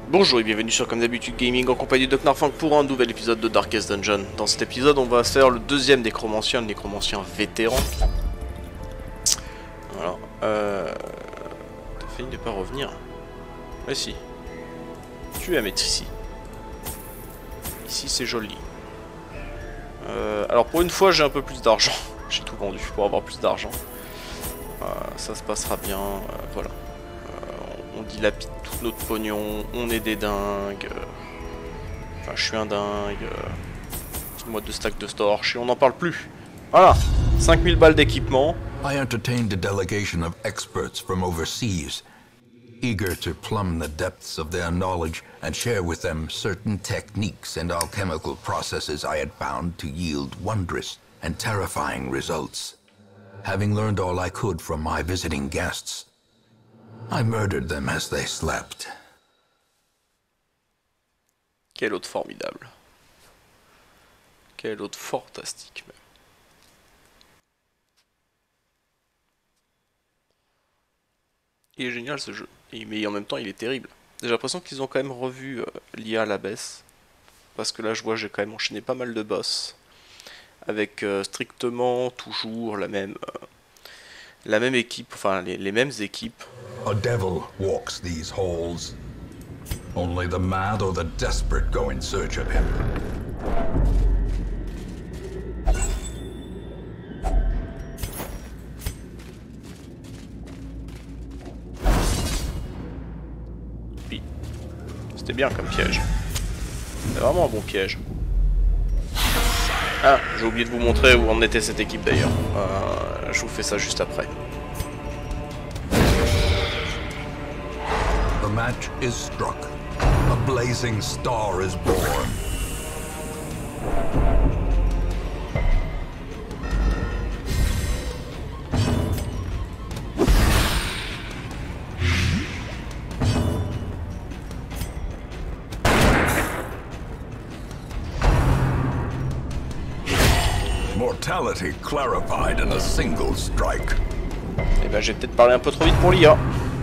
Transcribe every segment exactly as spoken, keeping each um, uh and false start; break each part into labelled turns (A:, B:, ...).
A: Bonjour et bienvenue sur Comme d'habitude Gaming en compagnie de Knarfang pour un nouvel épisode de Darkest Dungeon. Dans cet épisode on va faire le deuxième nécromancien, le nécromancien vétéran. Voilà. Euh... T'as failli ne pas revenir. Mais si. Tu aimes être ici. Ici c'est joli. Euh... Alors pour une fois j'ai un peu plus d'argent. J'ai tout vendu pour avoir plus d'argent. Euh, ça se passera bien. Euh, voilà. On dilapide tout notre pognon, on est des dingues. Enfin, je suis un dingue. Moi de stack de storch et on n'en parle plus. Voilà, cinq mille balles d'équipement.
B: I entertained a delegation of experts from overseas, eager to plumb the depths of their knowledge and share with them certain techniques and alchemical processes I had found to yield wondrous and terrifying results. Having learned all I could from my visiting guests, I murdered them as they slept.
A: Quel autre formidable. Quel autre fantastique même. Il est génial ce jeu, et, mais en même temps il est terrible. J'ai l'impression qu'ils ont quand même revu euh, l'I A à la baisse. Parce que là je vois j'ai quand même enchaîné pas mal de boss. Avec euh, strictement toujours la même... Euh, la même équipe, enfin les, les mêmes équipes.
B: A devil walks these halls. Only the mad or the desperate go in search of him.
A: Puis, c'était bien comme piège. C'est vraiment un bon piège. Ah, j'ai oublié de vous montrer où en était cette équipe d'ailleurs. Euh, je vous fais ça juste après.
B: The match is struck. A blazing star is born. Mortality clarified in a single strike.
A: Eh ben j'ai peut-être parlé un peu trop vite pour l'I A.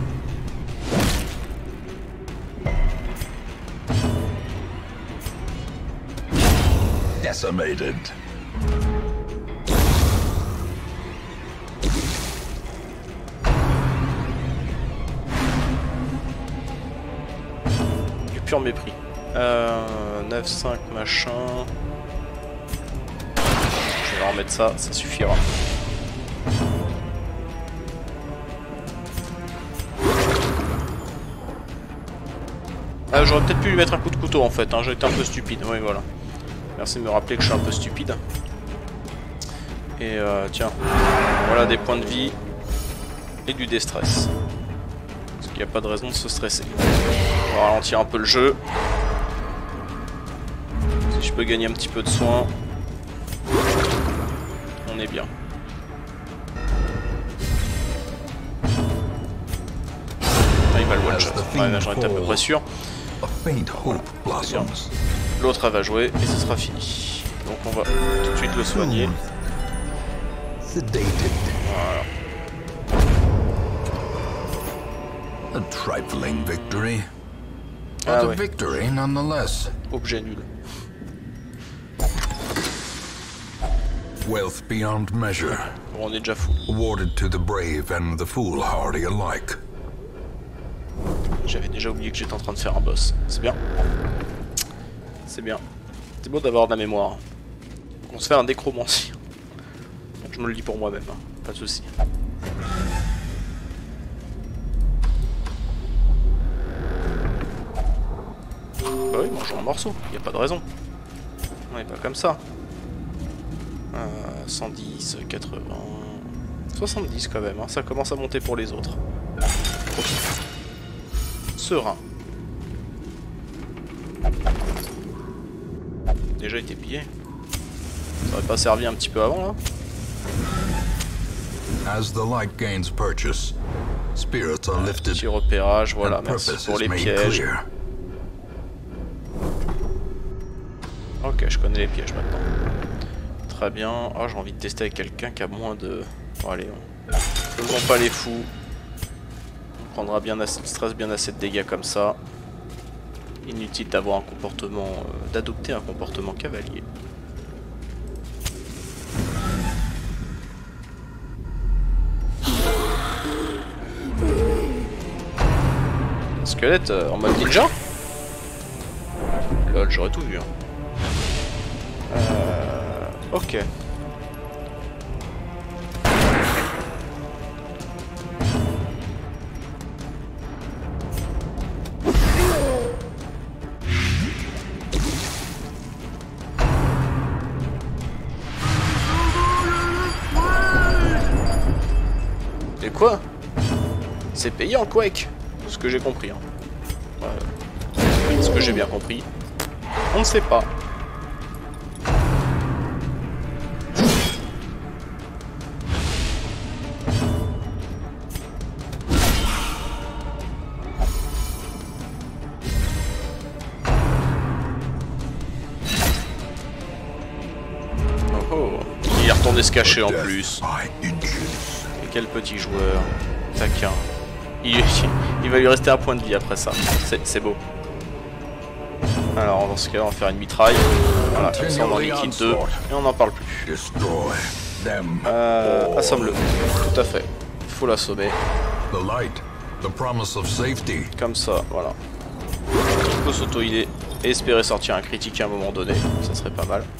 B: Decimated.
A: Du pur mépris. Euh, neuf cinq machin. Je vais en remettre ça, ça suffira. Ah, j'aurais peut-être pu lui mettre un coup de couteau en fait, hein. J'ai été un peu stupide, oui voilà. Merci de me rappeler que je suis un peu stupide. Et euh, tiens, voilà des points de vie et du déstress. Parce qu'il n'y a pas de raison de se stresser. On va ralentir un peu le jeu. Si je peux gagner un petit peu de soin, on est bien. Ah, il va le one-shot. Ouais, j'en étais à peu près sûr. L'autre elle va jouer et ce sera fini. Donc on va tout de suite le soigner. Voilà.
B: A trifling victory.
A: Ah
B: But a
A: ouais.
B: victory nonetheless.
A: Objet nul.
B: Wealth beyond measure.
A: Bon, on est déjà fou.
B: Awarded to the brave and the foolhardy alike.
A: J'avais déjà oublié que j'étais en train de faire un boss. C'est bien. C'est bien. C'est beau d'avoir de la mémoire. On se fait un nécromancien. Je me le dis pour moi-même, hein. Pas de soucis. Bah oui, mangeons un morceau, y a pas de raison. On est pas comme ça. Euh, cent dix, quatre-vingts... soixante-dix quand même, hein. Ça commence à monter pour les autres. Serein. Déjà été pillé. Ça aurait pas servi un petit peu avant là.
B: As the light gains purchase, spirits are lifted.
A: Petit repérage, voilà, merci pour les pièges. Ok, je connais les pièges maintenant. Très bien. Oh, j'ai envie de tester avec quelqu'un qui a moins de... Bon, allez, on... faisons pas les fous. On prendra bien assez de stress, bien assez de dégâts comme ça. Inutile d'avoir un comportement, euh, d'adopter un comportement cavalier. Squelette euh, en mode ninja. Lol, j'aurais tout vu. Hein. Euh, ok. Et quoi? C'est payant Quake, ce que j'ai compris. Hein. Ouais. Ce que j'ai bien compris. On ne sait pas. Oh oh. Il est retourné se cacher en plus. Et quel petit joueur. Taquin. Il, il va lui rester un point de vie après ça. C'est beau. Alors dans ce cas on va faire une mitraille. Voilà, comme ça on en liquide deux et on n'en parle plus. Euh, assomme-le. Tout à fait. Il faut l'assommer. Comme ça, voilà. Il peut s'auto-healer et espérer sortir un critique à un moment donné. Ça serait pas mal.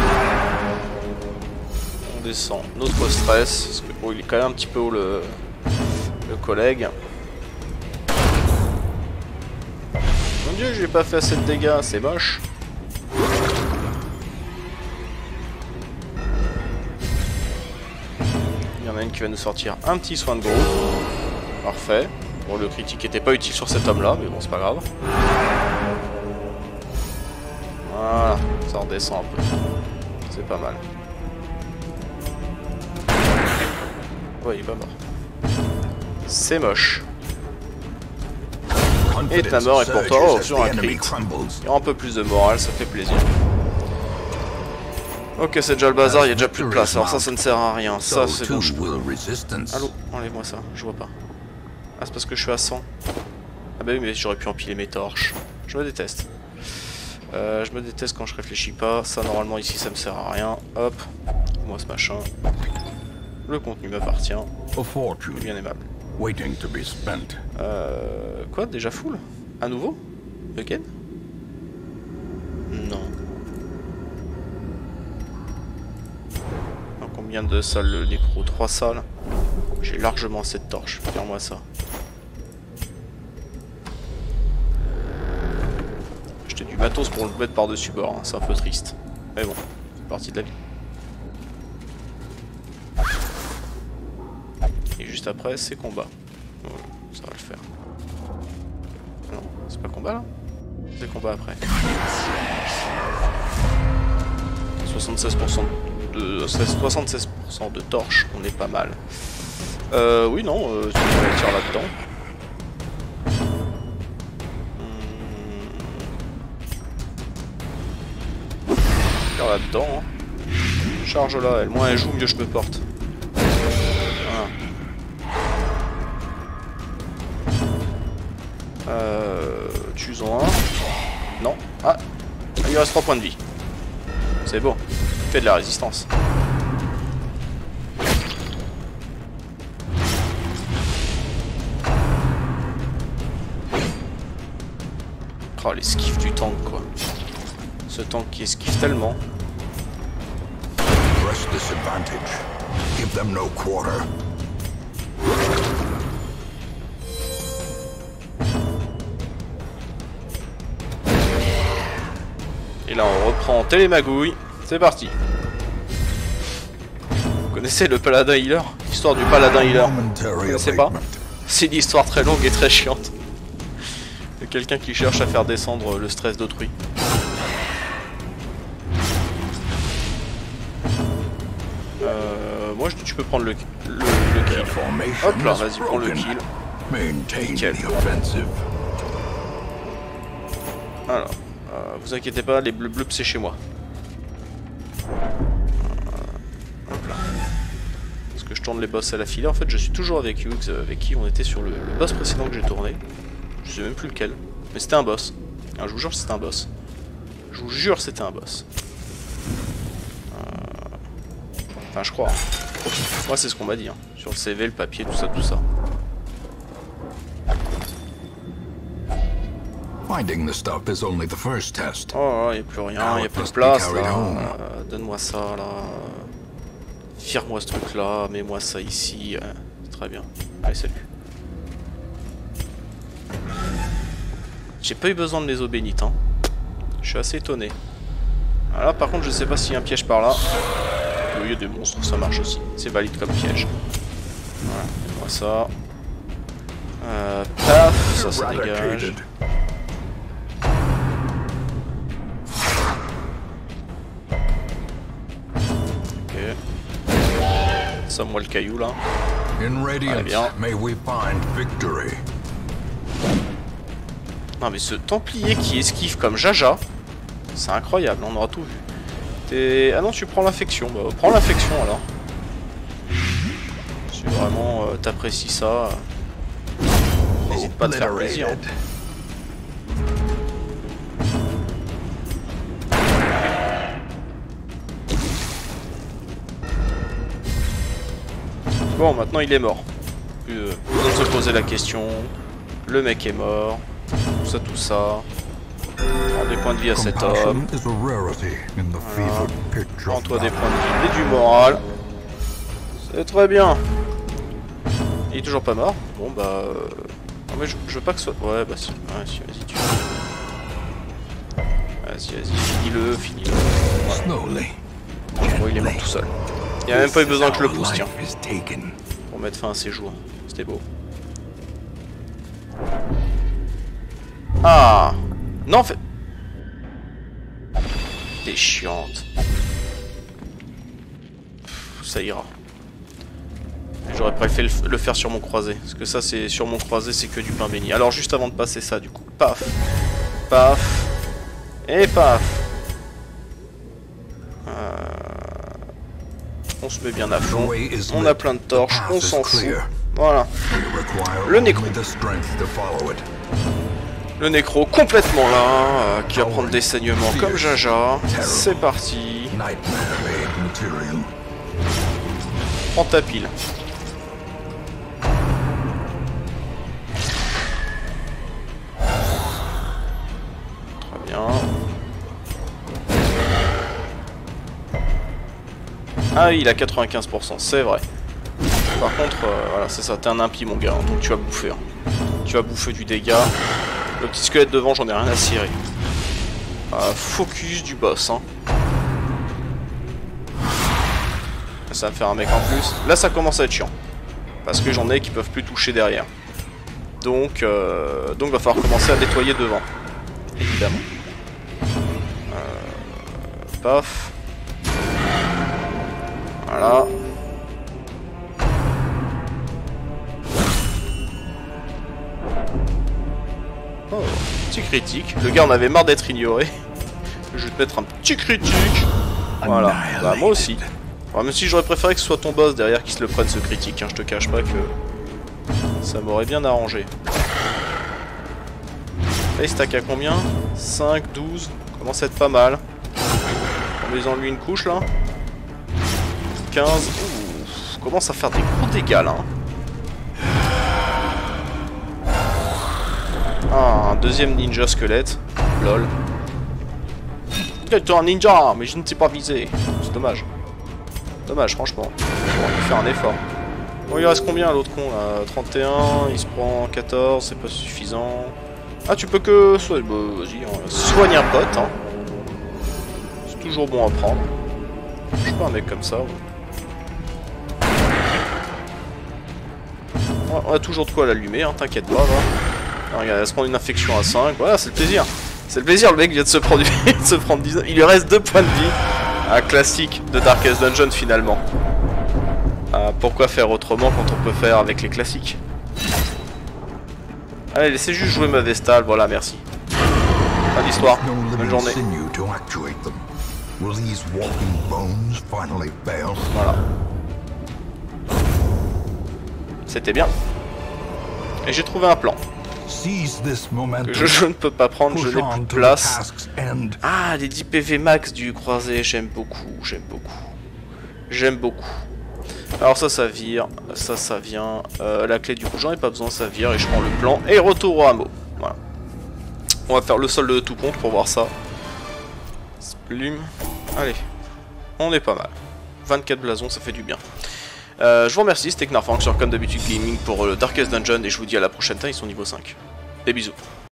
A: On descend notre stress. Parce que oh, il est quand même un petit peu haut le, le collègue. Mon dieu, j'ai pas fait assez de dégâts, c'est moche. Il y en a une qui va nous sortir un petit soin de gros. Parfait. Bon, le critique était pas utile sur cet homme-là, mais bon, c'est pas grave. Voilà, ça redescend un peu. C'est pas mal. Ouais, il est pas mort. C'est moche. Et ta mort est pour toi, oh, sur un crit. Il y a un peu plus de morale, ça fait plaisir. Ok, c'est déjà le bazar, il y a déjà plus de place. Alors ça, ça ne sert à rien. Ça, c'est bon. Je... Allô, enlève-moi ça, je vois pas. Ah, c'est parce que je suis à cent. Ah bah oui, mais j'aurais pu empiler mes torches. Je me déteste. Euh, je me déteste quand je réfléchis pas. Ça, normalement, ici, ça me sert à rien. Hop, moi ce machin. Le contenu m'appartient. Bien aimable.
B: Waiting to be spent.
A: Euh... Quoi? Déjà full? À nouveau? Again? Non. Alors, combien de salles le nécro? Trois salles. J'ai largement assez de torches. Fais-moi ça. J'étais du matos pour le mettre par-dessus bord. Hein. C'est un peu triste. Mais bon, c'est partie de la vie. Et juste après, c'est combat. Oh, ça va le faire. Non, c'est pas combat là? C'est combat après. soixante-seize pour cent de soixante-seize pour cent de torches, on est pas mal. Euh, oui, non, euh, tu peux tirer là-dedans. Hmm. Tire là-dedans. Hein. Charge là, elle. Moins elle joue, mieux je me porte. Euh, Tue-en un. Non. Ah, il reste trois points de vie. C'est beau. Fait de la résistance. Oh, l'esquive du tank, quoi. Ce tank qui esquive tellement.
B: Press disadvantage. Give them no quarter.
A: Et là on reprend Télémagouille, c'est parti. Vous connaissez le paladin healer? L'histoire du paladin healer? Vous connaissez pas? C'est une histoire très longue et très chiante. Il y a quelqu'un qui cherche à faire descendre le stress d'autrui. Euh, moi je dis tu peux prendre le, le, le kill. Hop là, vas-y, prends le kill. Nickel. Alors. Euh, vous inquiétez pas, les bleus bleus c'est chez moi. Euh, hop là. Parce que je tourne les boss à la filée. En fait, je suis toujours avec Hughes, avec qui on était sur le, le boss précédent que j'ai tourné. Je sais même plus lequel, mais c'était un boss. Ah, je vous jure, c'était un boss. Je vous jure, c'était un boss. Euh... Enfin, je crois. Moi, c'est ce qu'on m'a dit. Hein. Sur le C V, le papier, tout ça, tout ça.
B: Finding the stuff is only the first test.
A: Oh, il n'y a plus rien, il n'y a plus de place là. Euh, Donne-moi ça là. Vire-moi ce truc là, mets-moi ça ici. Euh, très bien. Allez, salut. J'ai pas eu besoin de mes eaux bénites. Hein. Je suis assez étonné. Ah, là, par contre, je sais pas s'il y a un piège par là. Il y a des monstres, ça marche aussi. C'est valide comme piège. Voilà, mets-moi ça. Euh, paf, ça, ça dégage. Ça, moi le caillou là. Allez, bien. Non mais ce Templier qui esquive comme Jaja, c'est incroyable, on aura tout vu. Ah non, tu prends l'infection, bah prends l'infection alors. Si vraiment euh, t'apprécies ça, n'hésite pas à te faire plaisir. Hein. Bon, maintenant il est mort. Plus euh, besoin de se poser la question. Le mec est mort. Tout ça, tout ça. Prends des points de vie à cet homme. Voilà. Prends-toi des points de vie et du moral. C'est très bien. Il est toujours pas mort. Bon bah... Euh... Non mais je, je veux pas que ce soit... Ouais bah si. Ouais, si, vas-y, tu... Vas-y, vas-y, finis-le, finis-le. Voilà. Bon, il est mort tout seul. Il n'y a même pas eu besoin que je le pousse, tiens. Pour mettre fin à ses jours. C'était beau. Ah non, en fait... T'es chiante. Pff, ça ira. J'aurais préféré le faire sur mon croisé. Parce que ça, c'est sur mon croisé, c'est que du pain béni. Alors, juste avant de passer ça, du coup. Paf. Paf. Et paf. Euh... On se met bien à fond. On a plein de torches. On s'en fout. Voilà. Le nécro. Le nécro complètement là, euh, qui va prendre des saignements comme Jaja. C'est parti. Prends ta pile. Très bien. Ah oui, il a quatre-vingt-quinze pour cent, c'est vrai. Par contre, euh, voilà, c'est ça, t'es un impie mon gars, hein, donc tu vas bouffer. Hein. Tu vas bouffer du dégât. Le petit squelette devant, j'en ai rien à cirer. Euh, focus du boss. Hein. Ça va me faire un mec en plus. Là, ça commence à être chiant. Parce que j'en ai qui peuvent plus toucher derrière. Donc, euh, donc va falloir commencer à nettoyer devant. Évidemment. Euh, paf. Voilà. Oh, petit critique. Le gars en avait marre d'être ignoré. Je vais te mettre un petit critique. Voilà. Bah, moi aussi. Ouais, même si j'aurais préféré que ce soit ton boss derrière qui se le prenne ce critique. Hein. Je te cache pas que ça m'aurait bien arrangé. Là, il stack à combien? cinq, douze. Commence à être pas mal. On met en lui une couche là. quinze. Ouh, commence à faire des gros dégâts là. Ah, un deuxième ninja squelette. Lol. T'es un ninja, mais je ne t'ai pas visé. C'est dommage. Dommage, franchement. On va faire un effort. Bon, il reste combien l'autre con là? trente et un, il se prend quatorze, c'est pas suffisant. Ah, tu peux que. So... Bah, vas-y, hein. Soigne un pote. Hein. C'est toujours bon à prendre. Je suis pas un mec comme ça. Ouais. On a toujours de quoi l'allumer, hein, t'inquiète pas. Ah, regarde, elle se prend une infection à cinq. Voilà, c'est le plaisir. C'est le plaisir, le mec vient de se prendre, de se prendre dix-neuf. Il lui reste deux points de vie. Un classique de Darkest Dungeon finalement. Euh, pourquoi faire autrement quand on peut faire avec les classiques? Allez, laissez juste jouer ma Vestale, voilà, merci. Pas d'histoire, bonne journée. Voilà. C'était bien. Et j'ai trouvé un plan.
B: Seize this
A: Que
B: momentum.
A: je, je ne peux pas prendre, je
B: Push
A: n'ai
B: on
A: plus de
B: to the
A: place.
B: task's end.
A: Ah, les dix P V max du croisé, j'aime beaucoup, j'aime beaucoup. J'aime beaucoup. Alors ça, ça vire, ça, ça vient. Euh, la clé du coup, j'en ai pas besoin, ça vire et je prends le plan. Et retour au hameau. Voilà. On va faire le solde de tout compte pour voir ça. Splume. Allez, on est pas mal. vingt-quatre blasons, ça fait du bien. Euh, je vous remercie, c'était Knarfank sur comme d'habitude Gaming pour le Darkest Dungeon et je vous dis à la prochaine time, ils sont niveau cinq. Des bisous.